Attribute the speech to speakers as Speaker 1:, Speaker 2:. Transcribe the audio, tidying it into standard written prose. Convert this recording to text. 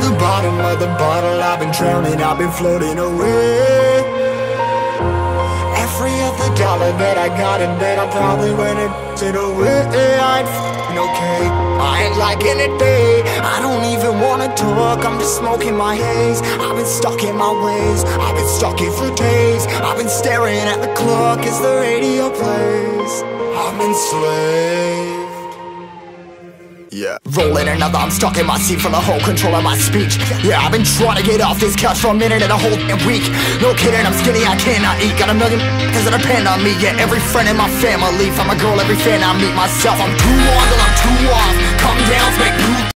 Speaker 1: the bottom of the bottle, I've been drowning, I've been floating away. Every other dollar that I got in bed, I probably went and it away. I ain't f***ing okay, I ain't liking it, babe. I don't even wanna talk, I'm just smoking my haze. I've been stuck in my ways, I've been stuck here for days. I've been staring at the clock as the radio plays. I'm enslaved. Yeah, rolling another, I'm stuck in my seat for the whole control of my speech. Yeah, I've been trying to get off this couch for a minute and a whole damn week. No kidding, I'm skinny, I cannot eat. Got a million cause that depend on me. Yeah, every friend in my family, from a girl, every fan I meet myself. I'm too on till I'm too off. Come down, make blue